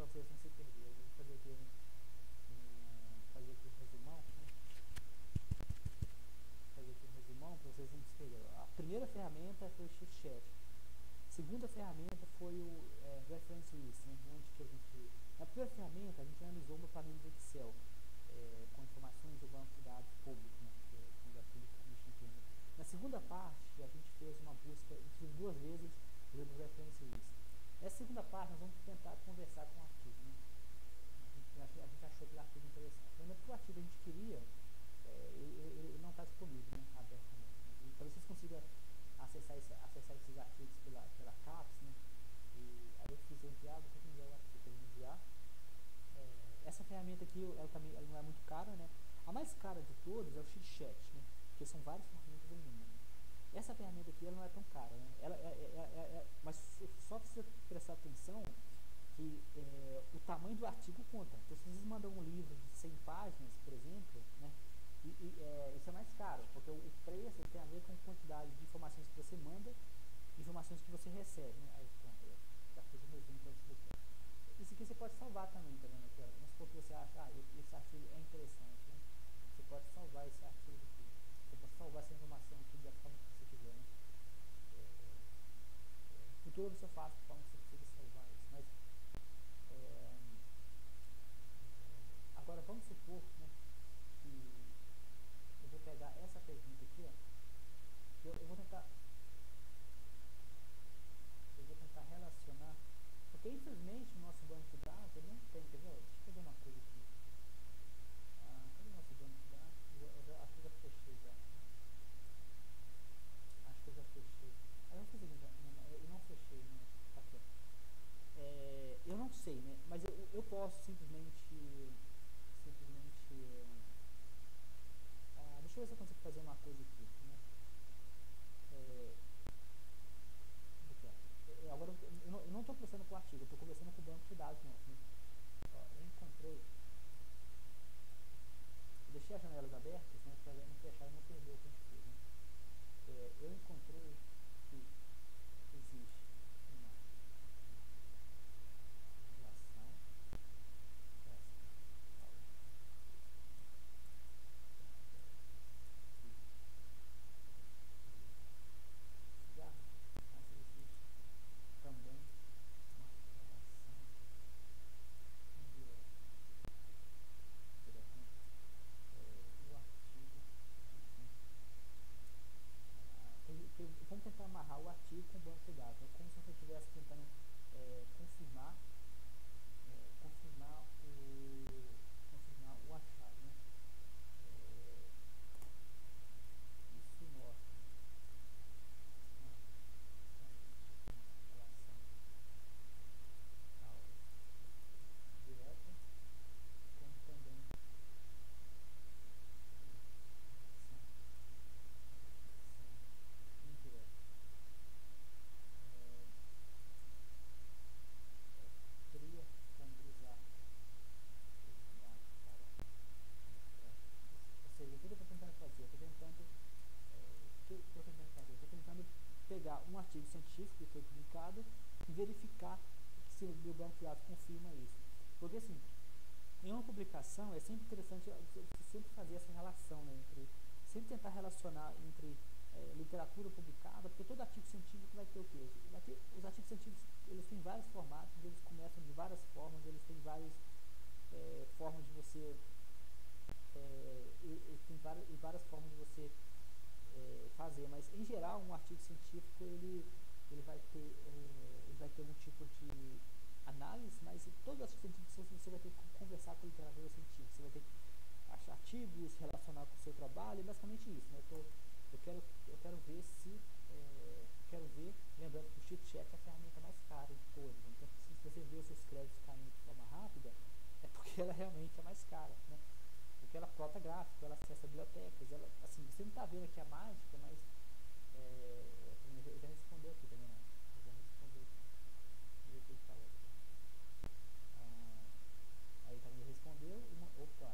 vocês não se perderem. Vou fazer aqui um resumão, né? Fazer aqui um resumão para vocês não se perderem. A primeira ferramenta foi o Sheet Chat. A segunda ferramenta foi o Reference List, né? Onde que a gente, na primeira ferramenta a gente analisou uma planilha de Excel com informações do banco de dados público, né? Que é publicamente entendida. Na segunda parte a gente fez uma busca, inclusive 2 vezes, do Reference List. Nessa segunda parte nós vamos tentar conversar com o artigo, né? A gente achou aquele artigo interessante. Lembra que o artigo a gente queria, ele não está disponível, né, abertamente. E talvez vocês consigam acessar esses artigos pela CAPES, né? E aí eu fiz enviar, vou ter que enviar o artigo para enviar. Essa ferramenta aqui, ela não é muito cara, né? A mais cara de todas é o Sheet Chat, né? Porque são várias ferramentas em uma. Essa ferramenta aqui ela não é tão cara, né? Mas só você prestar atenção que o tamanho do artigo conta. Então, se vocês mandam um livro de 100 páginas, por exemplo, né? Isso é mais caro, porque o preço tem a ver com a quantidade de informações que você manda e informações que você recebe, né? Aí, pronto, eu já fiz um resumo para você aqui. Isso aqui você pode salvar também, tá vendo aqui? Vamos supor que você acha, esse artigo é interessante, né? Você pode salvar esse artigo aqui. Você pode salvar essa informação aqui da forma que você quiser, né? No futuro você faz de forma que você consiga salvar isso, mas agora vamos supor, né, que eu vou pegar essa pergunta aqui, ó, eu vou tentar relacionar, porque infelizmente o nosso banco de dados ele não tem, quer ver? Deixa eu fazer uma coisa aqui. Cadê o nosso banco de dados? Acho que eu já fechei já. Acho que eu já fechei. Eu vou fazer eu não fechei, né? Tá aqui, ó. Eu não sei, né? Mas eu posso simplesmente deixa eu ver se eu consigo fazer uma coisa aqui, né? Agora eu não estou conversando com o artigo, eu estou conversando com o banco de dados nosso, né? Eu encontrei, eu deixei as janelas abertas, né? Para não fechar e não perder o que a gente fez, né? Eu encontrei que existe uma relação mas existe também uma relação indireta, né? O artigo diz, né? Vamos tentar amarrar o artigo com o banco de dados. É como se você estivesse tentando confirmar o achado, né? Isso mostra uma relação causa direta, como também relação indireta. Teria como usar esse dado para mostrar isso. Ou seja, o que eu estou tentando fazer? Eu estou tentando pegar um artigo científico que foi publicado e verificar se o meu banco de dados confirma isso. Porque assim, em uma publicação é sempre interessante você sempre fazer essa relação, né, sempre tentar relacionar entre literatura publicada, porque todo artigo científico vai ter o quê? Os artigos científicos eles têm vários formatos, eles começam de várias formas, eles têm várias formas de você várias formas de você fazer, mas em geral um artigo científico ele vai ter um tipo de análise, mas em todos os artigos científicos você vai ter que conversar com a literatura científica, você vai ter que achar artigos, se relacionar com o seu trabalho, é basicamente isso, né? Eu quero ver lembrando que o Sheet Chat é a ferramenta mais cara de todas, então se você vê os seus créditos caindo de forma rápida, é porque ela realmente é mais cara, né? Porque ela plota gráfico, ela acessa bibliotecas, ela, assim, você não está vendo aqui a mágica, mas ele já respondeu aqui também, né? Ele já respondeu aqui. Vamos ver o que ele falou aqui. Aí também respondeu. Opa!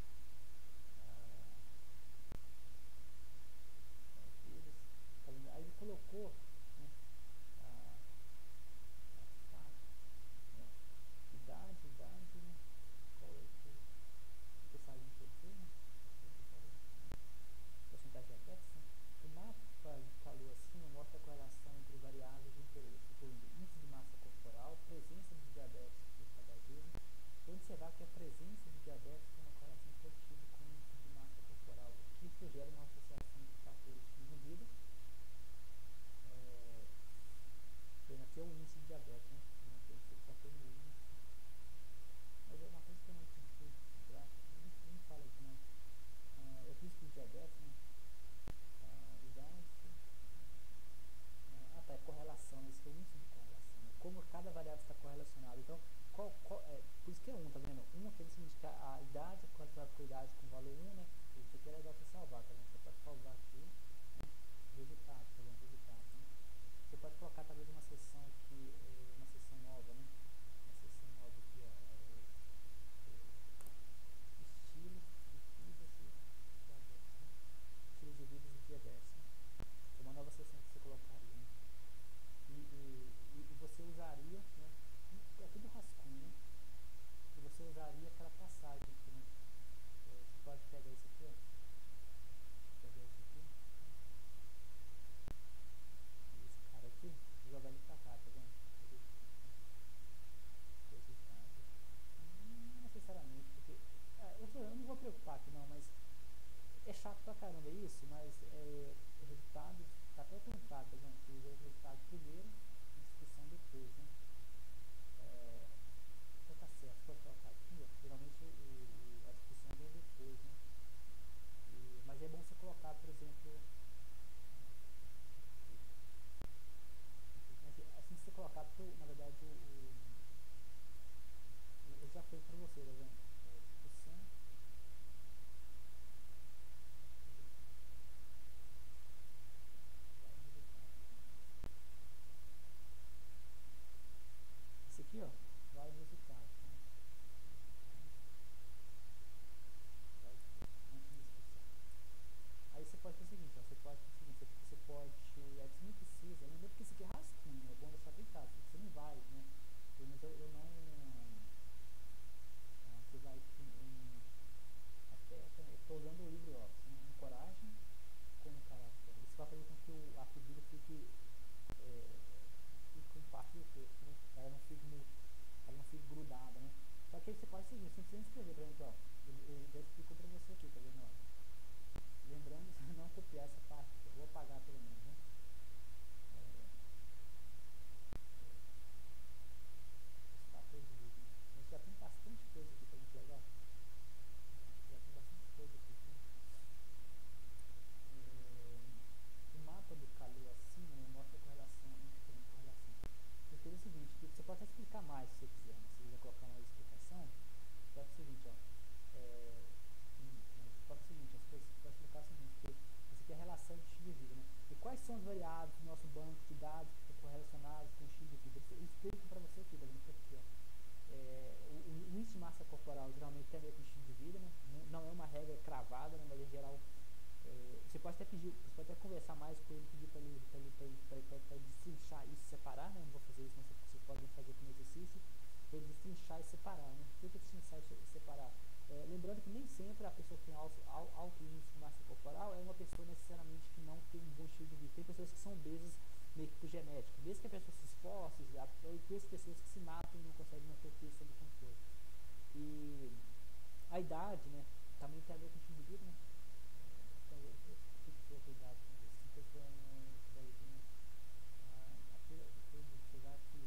Aí ele colocou, né, idade idades que estão correlacionadas com o estilo de vida. Eles explicam para você aqui, por exemplo, aqui, ó. O índice de massa corporal geralmente tem a ver com o estilo de vida, né? Não é uma regra cravada, né? Mas em geral você pode até pedir, você pode até conversar mais com ele, pedir para ele destrinchar isso, separar, né? Não vou fazer isso, mas vocês podem fazer como exercício, para ele destrinchar e separar, né? Por que destrinchar e separar? Lembrando que nem sempre a pessoa que tem alto índice de massa corporal é uma pessoa necessariamente que não tem um bom estilo de vida. Tem pessoas que são obesas meio que por genética, mesmo que a pessoa se esforce, eu conheço pessoas que se matam e não conseguem manter o peso sob controle. E a idade, né, também tem a ver com o estilo de vida, né? Então, eu fico outra idade com isso. 50 anos, daí, né? Apesar que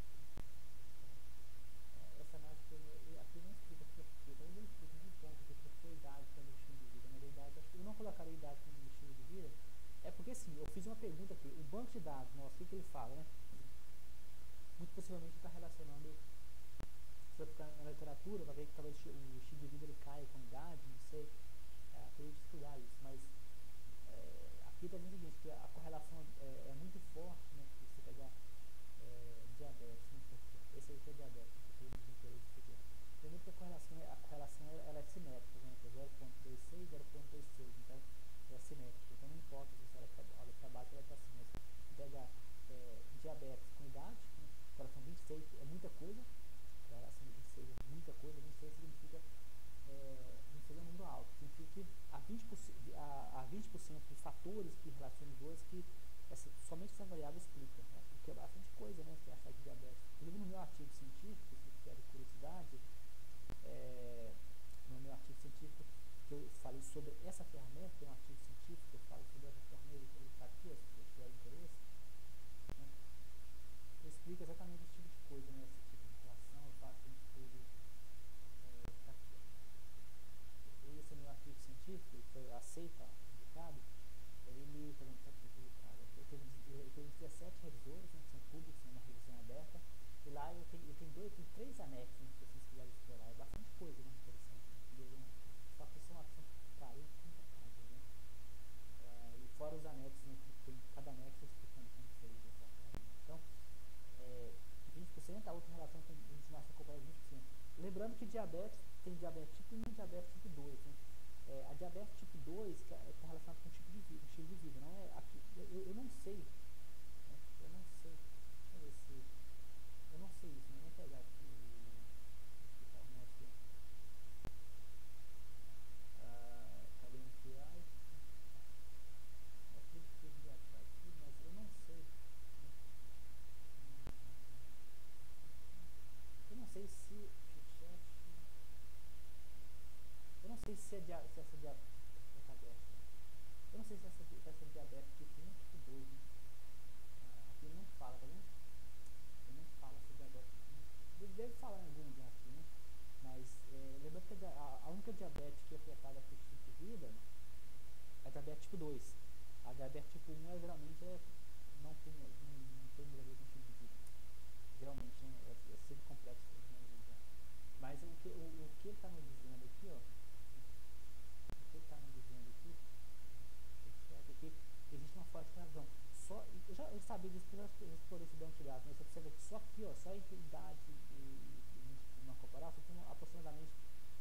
essa análise aqui não explica por quê, talvez ele explique um ponto aqui por que a idade tem a ver com o estilo de vida, mas a idade, acho que eu não colocaria a idade como estilo de vida, porque assim, eu fiz uma pergunta aqui, o banco de dados nosso, o que ele fala, né? Muito possivelmente está relacionando, se eu ficar na literatura, vai ver que talvez o estilo de vida ele caia com a idade, não sei, teria de estudar isso, mas aqui está dizendo o seguinte, que a correlação é muito forte, né? Se você pegar diabetes, né? Esse aí que é diabetes, que tem interesse aqui. Lembrando que a correlação ela é simétrica, né? 0,26, 0,26, então é simétrica, então não importa se você olha para baixo ou olha para cima, mas se pegar diabetes com idade, né? Correlação 26 é muita coisa, correlação de 26 é muita coisa, 26 significa 26 é um número alto, significa que há 20% de fatores que relacionam os dois que somente essa variável explica, né? O que é bastante coisa, né? Você achar que diabetes, inclusive no meu artigo científico, se vocês tiverem curiosidade, no meu artigo científico que eu falei sobre essa ferramenta, tem um artigo científico que eu falo sobre essa ferramenta, ele está aqui, ó, se vocês tiverem interesse, né? Eu explico exatamente esse tipo de coisa, né? Esse tipo de relação, eu faço um estudo, tá aqui, ó. Esse é meu artigo científico, que foi aceito, publicado. Ele, por exemplo, está aqui publicado. Ele teve 17 revisores, né, que são públicos, é uma revisão aberta. E lá ele tem 3 anexos, né, se vocês quiserem explorar. É bastante coisa, né, interessante. Né? Só que são 40, 30 páginas, né? E fora os anexos, né, que tem cada anexo explicando como fez essa ferramenta. Então, 20%, a outra relação com índice de massa corporal é 20%. Lembrando que diabetes tem diabetes tipo 1 e diabetes tipo 2, né? A diabetes tipo 2 está relacionada com o tipo de vida, estilo de vida, não é aqui, eu não sei, né? Eu não sei, deixa eu ver se, eu não sei isso, né? Vamos pegar aqui, explicar o nosso, cadê o QI? É tudo que teve atrás aqui, mas eu não sei, né? Eu não sei se chat, eu não sei se essa diabetes, eu não sei se essa diabetes tipo 1 ou tipo 2, né? Aqui ele não fala, tá vendo? Ele não fala se diabetes tipo 1. Deve falar em algum lugar aqui, né? Mas lembrando que a única diabetes que é afetada por estilo de vida é a diabetes tipo 2. A diabetes tipo 1 geralmente não tem nada a ver com estilo de vida. Geralmente, né? É sempre complexo. Mas o que ele está nos dizendo aqui, ó, o que ele está nos dizendo aqui, é que existe uma forte correlação. Eu sabia disso porque eu já explorei esse banco de dados, mas você observa que só aqui, ó, só entre idade e uma corporal, você tem aproximadamente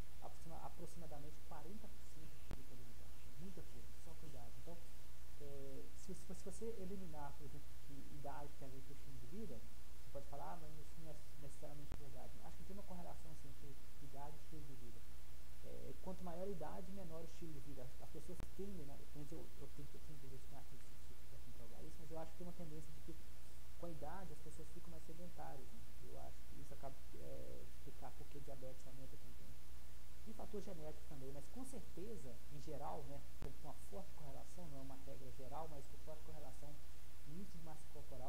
40% de probabilidade. Muita coisa, só com idade. Então, se você eliminar, por exemplo, que idade tem a ver com o estilo de vida, você pode falar, mas isso não é necessariamente verdade. Acho que tem uma correlação assim, entre idade e estilo de vida. Quanto maior a idade, menor o estilo de vida. As pessoas tendem, né? Eu tenho que ver se tem artigo científico para comprovar isso, mas eu acho que tem uma tendência de que com a idade as pessoas ficam mais sedentárias. Né? Eu acho que isso acaba de explicar por que diabetes aumenta também. E fator genético também, mas com certeza, em geral, né, com uma forte correlação, não é uma regra geral, mas com forte correlação, o índice de massa corporal